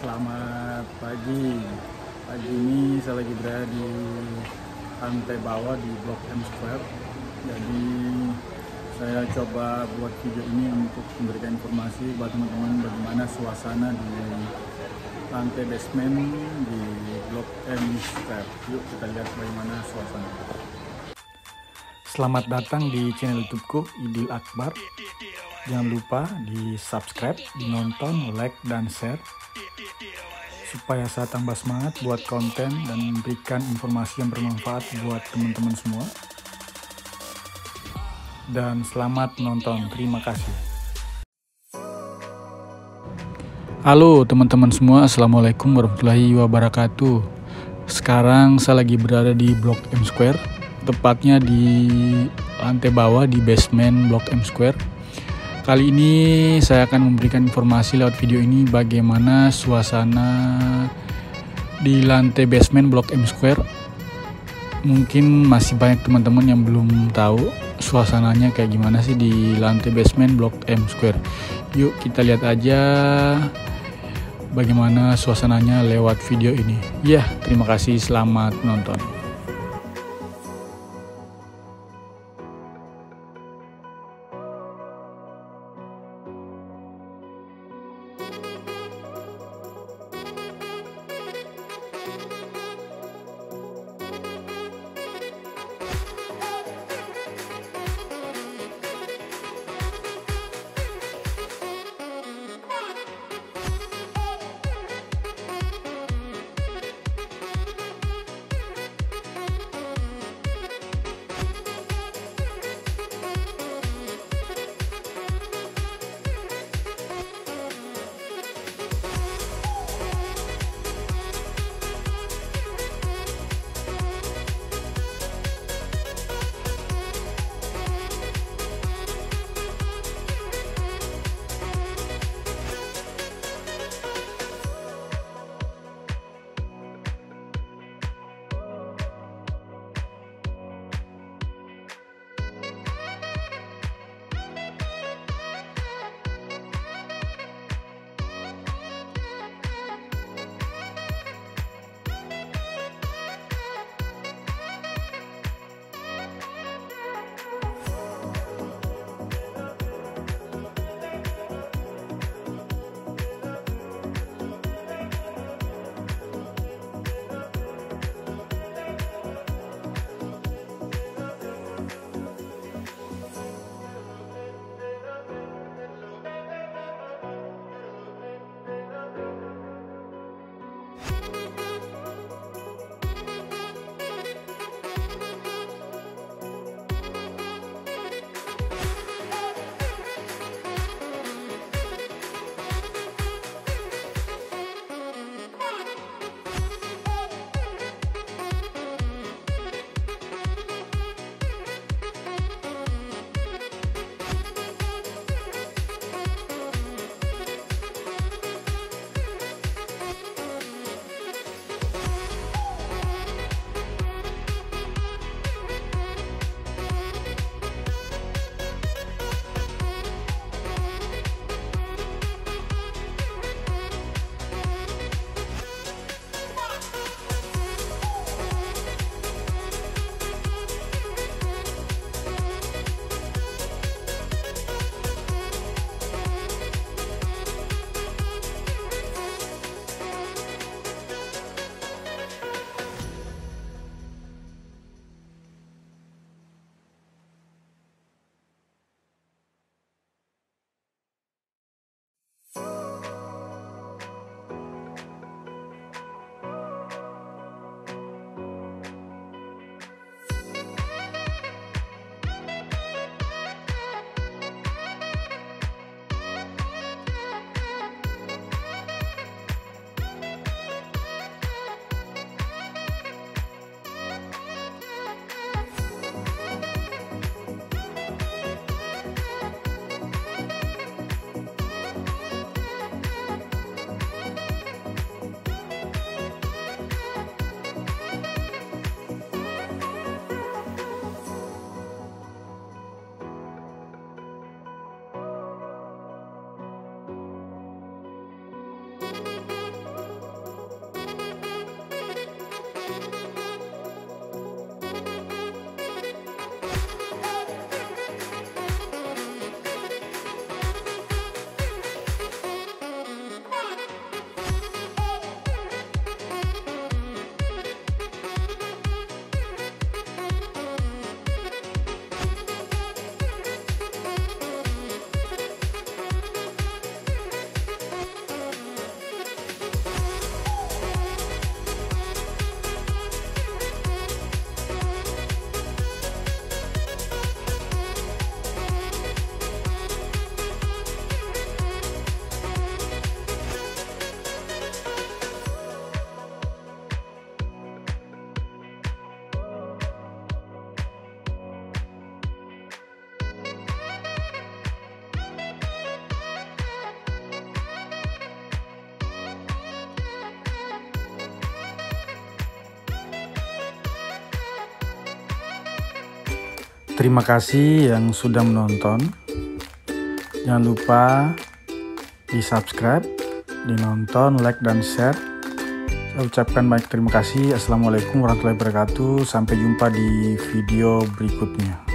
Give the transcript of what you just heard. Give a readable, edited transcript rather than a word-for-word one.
Selamat pagi. Pagi ini saya lagi berada di lantai bawah di Blok M Square. Jadi saya coba buat video ini untuk memberikan informasi buat teman-teman bagaimana suasana di lantai basement di Blok M Square. Yuk kita lihat bagaimana suasana. Selamat datang di channel YouTubeku Idil Akbar. Jangan lupa di subscribe, di nonton, like, dan share supaya saya tambah semangat buat konten dan memberikan informasi yang bermanfaat buat teman-teman semua. Dan selamat menonton. Terima kasih. Halo teman-teman semua, Assalamualaikum warahmatullahi wabarakatuh. Sekarang saya lagi berada di Blok M Square, tepatnya di lantai bawah di basement Blok M Square. Kali ini saya akan memberikan informasi lewat video ini bagaimana suasana di lantai basement Blok M Square. Mungkin masih banyak teman-teman yang belum tahu suasananya kayak gimana sih di lantai basement Blok M Square. Yuk kita lihat aja bagaimana suasananya lewat video ini. Ya, terima kasih, selamat menonton. Terima kasih yang sudah menonton. Jangan lupa di subscribe, dinonton, like, dan share. Saya ucapkan banyak terima kasih. Assalamualaikum warahmatullahi wabarakatuh. Sampai jumpa di video berikutnya.